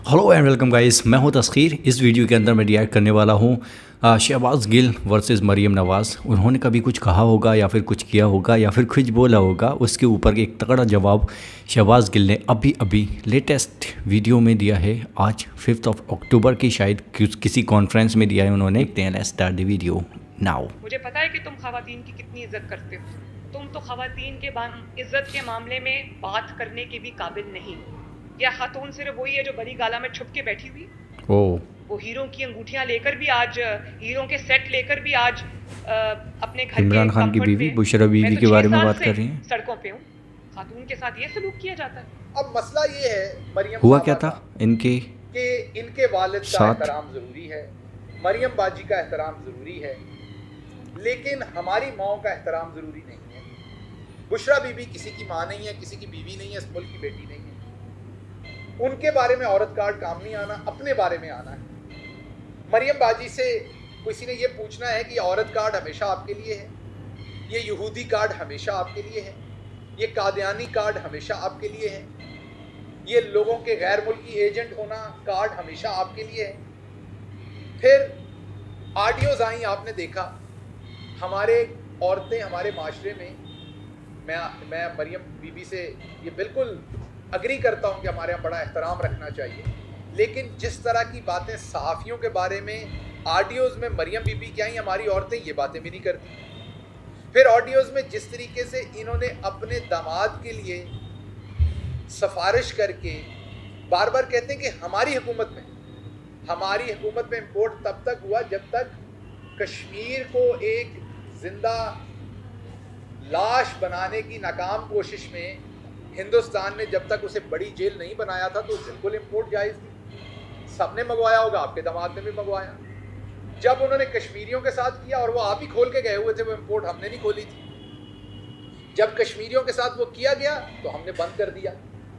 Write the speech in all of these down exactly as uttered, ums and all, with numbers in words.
Hello and welcome guys, मैं हूं तस्खीर। इस वीडियो के अंदर मैं रिएक्ट करने वाला हूं शहबाज गिल वर्सेस मरियम नवाज़। उन्होंने कभी कुछ कहा होगा या फिर कुछ किया होगा या फिर कुछ बोला होगा, उसके ऊपर एक तगड़ा जवाब शहबाज गिल ने अभी अभी लेटेस्ट वीडियो में दिया है। आज फिफ्थ ऑफ अक्टूबर की शायद किसी कॉन्फ्रेंस में दिया है उन्होंने। देखते हैं, let's start the video now. मुझे पता है कि तुम खवातीन की कितनी इज्जत करते हो। तुम तो खवातीन के इज्जत के मामले में बात करने के भी काबिल नहीं। या खातून सिर्फ वही है जो बड़ी गाला में छुप के बैठी हुई। ओ वो हीरो की अंगूठियां लेकर भी आज, हीरो के सेट लेकर भी आज आ, अपने घर इमरान खान की बीवी बुशरा बीवी के बारे में बात कर रही हैं। सड़कों पे हूँ, खातून के साथ ये सलूक किया जाता है। अब मसला ये है, मरियम हुआ क्या था इनके कि इनके वालिद का एहतराम ज़रूरी है, मरियम बाजी का एहतराम ज़रूरी है, लेकिन हमारी माओ का एहतराम ज़रूरी नहीं है। बुशरा बीबी किसी की माँ नहीं है, किसी की बीवी नहीं है, इस मुल्क की बेटी नहीं है। उनके बारे में औरत कार्ड काम नहीं आना, अपने बारे में आना है। मरियम बाजी से किसी ने ये पूछना है कि औरत कार्ड हमेशा आपके लिए है, ये यहूदी कार्ड हमेशा आपके लिए है, ये कादियानी कार्ड हमेशा आपके लिए है, ये लोगों के गैर मुल्की एजेंट होना कार्ड हमेशा आपके लिए है। फिर ऑडियोज आई, आपने देखा हमारे औरतें हमारे माशरे में, मैं मैं मरियम बीबी से ये बिल्कुल अग्री करता हूँ कि हमारे यहाँ बड़ा एहतराम रखना चाहिए, लेकिन जिस तरह की बातें सहाफ़ियों के बारे में ऑडियोज़ में मरियम बीबी की आई, हमारी औरतें ये बातें भी नहीं करती। फिर ऑडियोज़ में जिस तरीके से इन्होंने अपने दामाद के लिए सिफारिश करके बार बार कहते हैं कि हमारी हुकूमत में हमारी हुकूमत में इम्पोर्ट तब तक हुआ जब तक कश्मीर को एक जिंदा लाश बनाने की नाकाम कोशिश में हिंदुस्तान ने जब तक उसे बड़ी जेल नहीं बनाया था, तो बिल्कुल इम्पोर्ट जायज़ थी। सबने मंगवाया होगा, आपके दामाद ने भी मंगवाया। जब उन्होंने कश्मीरियों के साथ किया, और वो आप ही खोल के गए हुए थे, वो इम्पोर्ट हमने नहीं खोली थी। जब कश्मीरियों के साथ वो किया गया तो हमने बंद कर दिया।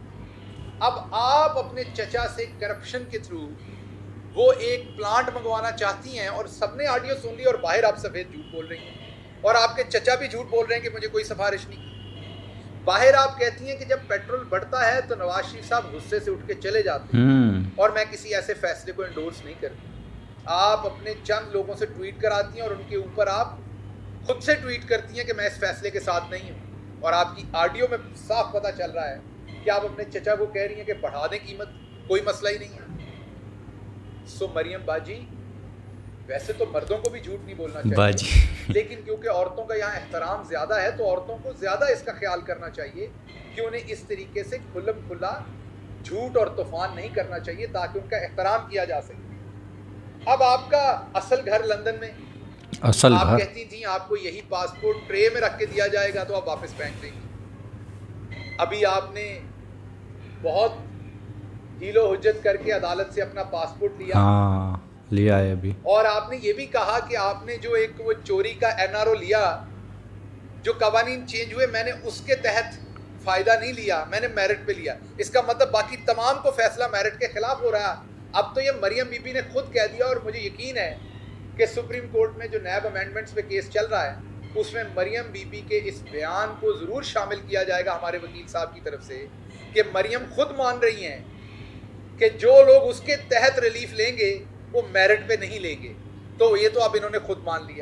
अब आप अपने चचा से करप्शन के थ्रू वो एक प्लांट मंगवाना चाहती हैं, और सबने ऑडियो सुन ली और बाहर आप सफ़ेद झूठ बोल रही हैं, और आपके चचा भी झूठ बोल रहे हैं कि मुझे कोई सिफारिश नहीं। बाहर आप कहती हैं कि जब पेट्रोल बढ़ता है तो नवाज शरीफ साहब गुस्से से उठ के चले जाते हैं, और मैं किसी ऐसे फैसले को एंडोर्स नहीं करती। आप अपने चंद लोगों से ट्वीट कराती हैं और उनके ऊपर आप खुद से ट्वीट करती हैं कि मैं इस फैसले के साथ नहीं हूँ, और आपकी ऑडियो में साफ पता चल रहा है कि आप अपने चचा को कह रही हैं कि बढ़ा दें कीमत, कोई मसला ही नहीं है। सो मरियम बाजी, वैसे तो मर्दों को भी झूठ नहीं बोलना चाहिए बाजी। लेकिन क्योंकि औरतों का यहाँ एहतराम ज़्यादा है, तो औरतों को ज़्यादा इसका ख्याल करना चाहिए कि उन्हें इस तरीके से खुल्लम खुल्ला झूठ और तूफान नहीं करना चाहिए, ताकि उनका एहतराम किया जा सके। अब आपका असल घर लंदन में, असल आप घर कहती थी आपको यही पासपोर्ट ट्रे में रख के दिया जाएगा तो आप वापस फेंक देंगी। अभी आपने बहुत हीलो हुज्जत करके अदालत से अपना पासपोर्ट लिया। हाँ, लिया है अभी। और आपने ये भी कहा कि आपने जो एक वो चोरी का एनआरओ लिया, जो कवानीन चेंज हुए, मैंने उसके तहत फ़ायदा नहीं लिया, मैंने मेरिट पे लिया। इसका मतलब बाकी तमाम को फैसला मेरिट के ख़िलाफ़ हो रहा है। अब तो ये मरियम बीबी ने खुद कह दिया, और मुझे यकीन है कि सुप्रीम कोर्ट में जो नैब अमेंडमेंट्स पे केस चल रहा है, उसमें मरियम बीबी के इस बयान को ज़रूर शामिल किया जाएगा हमारे वकील साहब की तरफ से, कि मरियम खुद मान रही हैं कि जो लोग उसके तहत रिलीफ लेंगे वो मेरिट पे नहीं लेंगे। तो ये तो अब इन्होंने खुद मान लिया।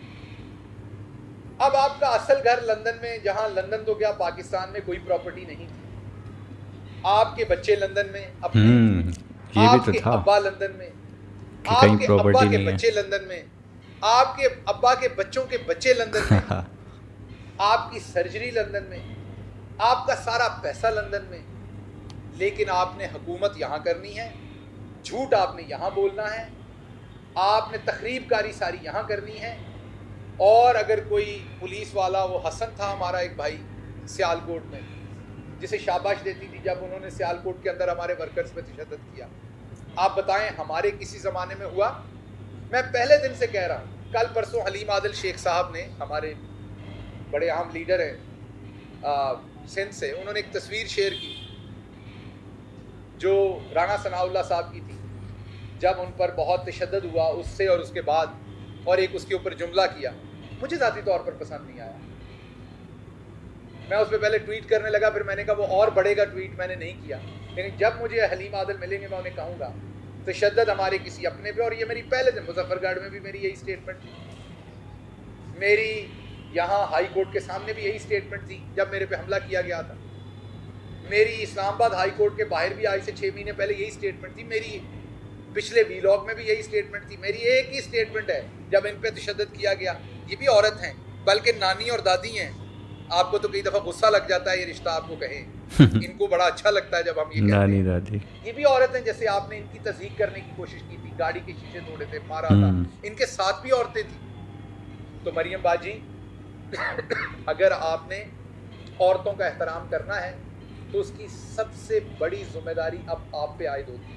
अब आपका असल घर लंदन में, जहां लंदन तो क्या पाकिस्तान में कोई प्रॉपर्टी नहीं थी। आपके बच्चे लंदन में अपने, ये आपके भी तो था अब्बा लंदन में, कि कहीं आपके प्रॉपर्टी अब्बा के नहीं है। बच्चे लंदन में, आपके अब्बा के बच्चों के बच्चे लंदन में, आपकी सर्जरी लंदन में, आपका सारा पैसा लंदन में, लेकिन आपने हुकूमत यहाँ करनी है, झूठ आपने यहाँ बोलना है, आपने तखरीबकारी सारी यहाँ करनी है। और अगर कोई पुलिस वाला, वो हसन था हमारा एक भाई सियालकोट में, जिसे शाबाश देती थी जब उन्होंने सियालकोट के अंदर हमारे वर्कर्स पे तशद्दुद किया, आप बताएं हमारे किसी ज़माने में हुआ? मैं पहले दिन से कह रहा हूँ, कल परसों हलीम आदिल शेख साहब ने, हमारे बड़े अहम लीडर हैं सिंध से, उन्होंने एक तस्वीर शेयर की जो राना सनाउल्लाह साहब की थी, जब उन पर बहुत तशद्दुद हुआ उससे और उसके बाद, और एक उसके ऊपर जुमला किया, मुझे ज़ाती तौर पर पसंद नहीं आया। मैं उस पर पहले ट्वीट करने लगा, फिर मैंने कहा वो और बढ़ेगा ट्वीट, मैंने नहीं किया। लेकिन जब मुझे हलीम आदिल मिलेंगे मैं उन्हें कहूँगा तशद्दुद हमारे किसी अपने पे, और ये मेरी पहले दिन मुजफ्फरगढ़ में भी मेरी यही स्टेटमेंट थी, मेरी यहाँ हाई कोर्ट के सामने भी यही स्टेटमेंट थी जब मेरे पे हमला किया गया था, मेरी इस्लामाबाद हाई कोर्ट के बाहर भी आज से छः महीने पहले यही स्टेटमेंट थी, मेरी पिछले वीलॉग में भी यही स्टेटमेंट थी, मेरी एक ही स्टेटमेंट है जब इन पे तशद्दुद किया गया। ये भी औरत हैं, बल्कि नानी और दादी हैं। आपको तो कई दफ़ा गुस्सा लग जाता है ये रिश्ता आपको कहें, इनको बड़ा अच्छा लगता है जब हम ये नानी दादी। ये भी औरत हैं, जैसे आपने इनकी तस्दीक करने की कोशिश की थी, गाड़ी के शीशे तोड़े थे, मारा था, इनके साथ भी औरतें थी। तो मरियम बाजी अगर आपने औरतों का एहतराम करना है तो उसकी सबसे बड़ी जिम्मेदारी अब आप पे आयद होती है।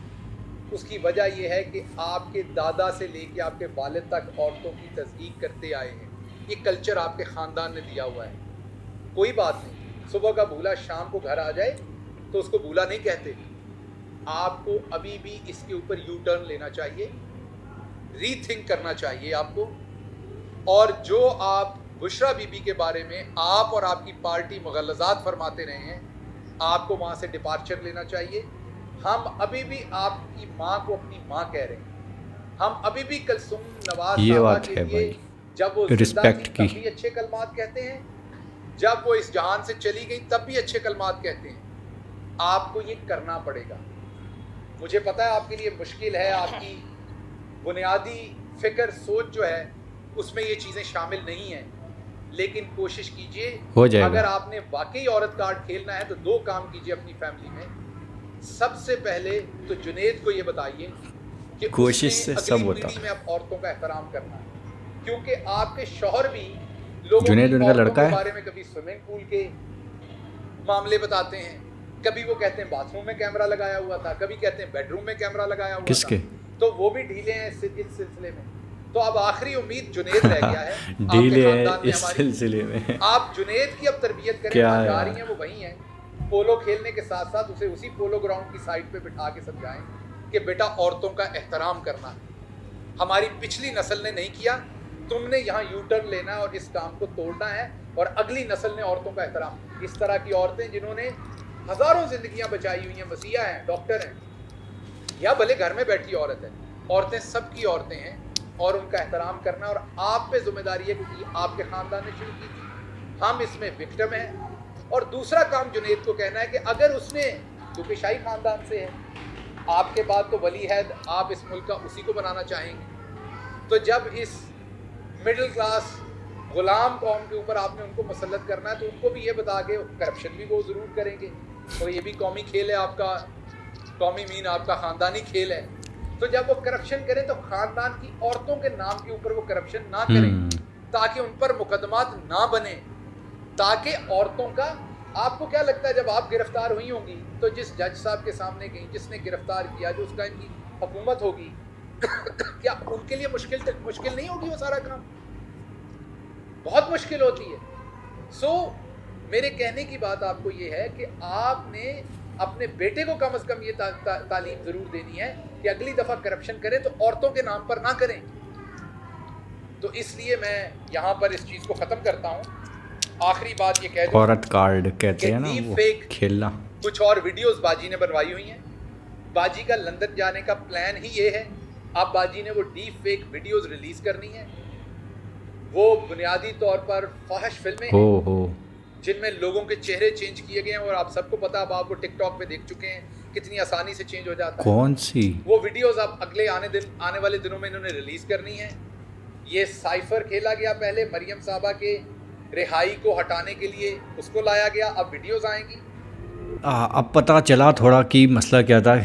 उसकी वजह यह है कि आपके दादा से लेके आपके वालिद तक औरतों की तस्दीक करते आए हैं। ये कल्चर आपके ख़ानदान ने दिया हुआ है। कोई बात नहीं, सुबह का भूला शाम को घर आ जाए तो उसको भूला नहीं कहते। आपको अभी भी इसके ऊपर यू टर्न लेना चाहिए, रीथिंक करना चाहिए आपको। और जो आप बुशरा बीबी के बारे में आप और आपकी पार्टी मुगलज़ात फरमाते रहे हैं, आपको वहाँ से डिपार्चर लेना चाहिए। हम अभी भी आपकी माँ को अपनी माँ कह रहे हैं। हम अभी भी कुलसूम नवाज ये साहबा बात के है लिए भाई, जब वो रिस्पेक्ट की, तब भी अच्छे कलमात कहते हैं, जब वो इस जहान से चली गई तब भी अच्छे कलमात कहते हैं। आपको ये करना पड़ेगा। मुझे पता है आपके लिए मुश्किल है, आपकी बुनियादी फ़िक्र सोच जो है उसमें ये चीज़ें शामिल नहीं हैं, लेकिन कोशिश कीजिए हो जाएगा। अगर आपने वाकई औरत कार्ड खेलना है तो दो काम कीजिए अपनी फैमिली में। सबसे पहले तो जुनेद को ये बताइए कि कोशिश से सब होता है में अब औरतों का एहतराम करना है, क्योंकि आपके शौहर भी लोगों जुनेद उनका लड़का है, बारे में कभी स्विमिंग पूल के मामले बताते हैं, कभी वो कहते हैं बाथरूम में कैमरा लगाया हुआ था, कभी कहते हैं बेडरूम में कैमरा लगाया हुआ किसके? था। तो वो भी ढीले हैं इस सिलसिले में। तो अब आखिरी उम्मीद जुनेद रह गया है ढीले है इस सिलसिले में। आप जुनेद की अब तरबियत करें, क्या जा रही हैं वो वही हैं। पोलो खेलने के साथ साथ उसे उसी पोलो ग्राउंड की साइड पे बिठा के समझाएं कि बेटा औरतों का एहतराम करना है। हमारी पिछली नस्ल ने नहीं किया, तुमने यहाँ यू टर्न लेना है और इस काम को तोड़ना है, और अगली नस्ल ने औरतों का एहतराम। इस तरह की औरतें जिन्होंने हज़ारों जिंदगियाँ बचाई हुई हैं, मसीहा हैं, डॉक्टर हैं, या भले घर में बैठी औरत है, औरतें सबकी औरतें हैं और उनका एहतराम करना और आप पे जिम्मेदारी है, क्योंकि आपके ख़ानदान ने शुरू की थी। हम इसमें विक्टिम हैं। और दूसरा काम जुनेद को कहना है कि अगर उसने, क्योंकि शाही ख़ानदान से है, आपके बाद तो वली है, आप इस मुल्क का उसी को बनाना चाहेंगे, तो जब इस मिडिल क्लास ग़ुलाम कौम के ऊपर आपने उनको मुसल्लत करना है तो उनको भी ये बता के करप्शन भी वो ज़रूर करेंगे। तो ये भी कौमी खेल है आपका, कौमी मीन आपका ख़ानदानी खेल है। तो जब वो करप्शन करें तो ख़ानदान की औरतों के नाम के ऊपर वो करप्शन ना करें, ताकि उन पर मुकदमात ना बने, ताकि औरतों का। आपको क्या लगता है जब आप गिरफ्तार हुई होंगी तो जिस जज साहब के सामने गई, जिसने गिरफ्तार किया, जो उसका इनकी हुकूमत होगी, क्या उनके लिए मुश्किल मुश्किल नहीं होगी वो सारा काम? बहुत मुश्किल होती है। सो so, मेरे कहने की बात आपको ये है कि आपने अपने बेटे को कम से कम ये ता, ता, तालीम ज़रूर देनी है कि अगली दफ़ा करप्शन करें तो औरतों के नाम पर ना करें। तो इसलिए मैं यहाँ पर इस चीज़ को ख़त्म करता हूँ। आखिरी बात ये कह दूँ, औरत कार्ड कहते हैं ना वो खेलना। कुछ और वीडियोस बाजी ने बनवाई हुई हैं। बाजी का लंदन जाने का प्लान ही ये है। अब बाजी ने वो डीप फेक वीडियोस रिलीज़ करनी है। वो बुनियादी तौर पर फाहिश फिल्में हो हो जिनमें लोगों के चेहरे चेंज किए गए हैं, और आप सबको पता है, अब आप वो टिकटॉक पे देख चुके हैं कितनी आसानी से चेंज हो जाता है। कौन सी वो वीडियोस अब अगले आने दिन आने वाले दिनों में इन्होंने रिलीज़ करनी है। ये साइफर खेला गया पहले, मरियम साहबा के रिहाई को हटाने के लिए उसको लाया गया, अब वीडियोस आएंगी। आ, अब पता चला थोड़ा कि मसला क्या था।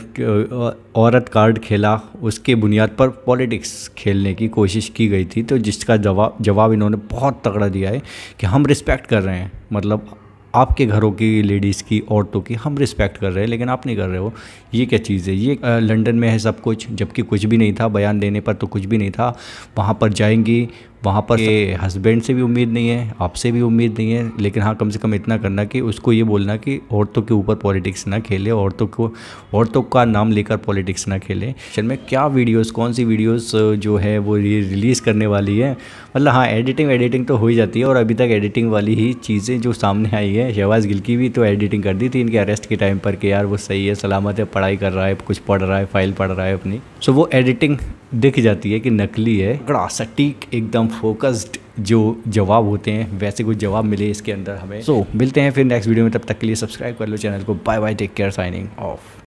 औरत कार्ड खेला, उसके बुनियाद पर पॉलिटिक्स खेलने की कोशिश की गई थी, तो जिसका जवाब जवाब इन्होंने बहुत तगड़ा दिया है कि हम रिस्पेक्ट कर रहे हैं, मतलब आपके घरों की लेडीज़ की, औरतों की हम रिस्पेक्ट कर रहे हैं, लेकिन आप नहीं कर रहे हो। ये क्या चीज़ है? ये लंदन में है सब कुछ, जबकि कुछ भी नहीं था, बयान देने पर तो कुछ भी नहीं था। वहाँ पर जाएंगी, वहाँ पर हस्बैंड से भी उम्मीद नहीं है, आपसे भी उम्मीद नहीं है, लेकिन हाँ कम से कम इतना करना कि उसको ये बोलना कि औरतों के ऊपर पॉलिटिक्स ना खेले, औरतों को औरतों का नाम लेकर पॉलिटिक्स ना खेले। में क्या वीडियोस, कौन सी वीडियोस जो है वो रिलीज़ करने वाली है, मतलब हाँ एडिटिंग एडिटिंग तो हो ही जाती है, और अभी तक एडिटिंग वाली ही चीज़ें जो सामने आई है। शहबाज गिल की भी तो एडिटिंग कर दी थी इनके अरेस्ट के टाइम पर कि यार वो सही है, सलामत है, पढ़ाई कर रहा है, कुछ पढ़ रहा है, फाइल पढ़ रहा है अपनी। सो वो एडिटिंग दिख जाती है कि नकली है। बड़ा सटीक एकदम फोकस्ड जो जवाब होते हैं वैसे कुछ जवाब मिले इसके अंदर हमें। सो so, मिलते हैं फिर नेक्स्ट वीडियो में, तब तक के लिए सब्सक्राइब कर लो चैनल को। Bye bye, take care, signing of.